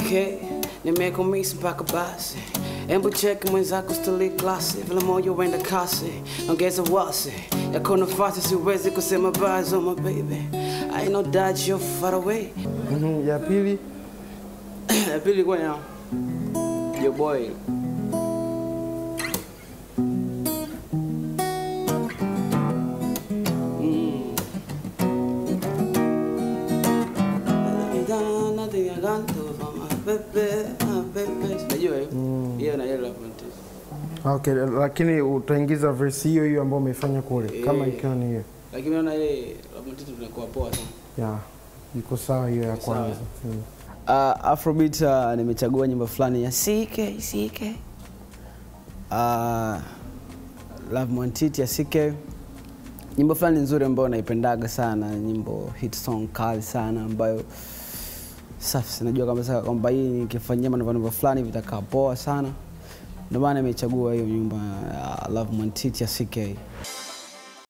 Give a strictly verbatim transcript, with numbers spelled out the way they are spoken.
Okay, nimekumisi mpaka basi. Embu check mwenzako stili klasi. Vile moyo wenda kasi, ongeza wasi. Yako nafasi siwezi kusema bye, oh my baby. I know that you're far away. Mhm, ya pili. Ya pili kwa ya your boy. Okay, lakini utaingiza verse hiyo hiyo ambayo umeifanya kule e, kama ikiwa ni hiyo. Lakini naona ile labda tunakuwa poa sana. Yeah. Iko sawa hiyo ya kwanza. Hmm. Uh, Afrobeat uh, nimechagua nyimbo fulani ya C K C K. Uh, Love Mwantiti ya C K. Nyimbo fulani nzuri ambayo naipendaga sana, nyimbo hit song kali sana ambayo safi, najua kabisa kwamba hii nikifanyia maneno fulani vitakaa poa sana. Ndio maana nimechagua hiyo nyimbo uh, Love Mwantiti ya C K.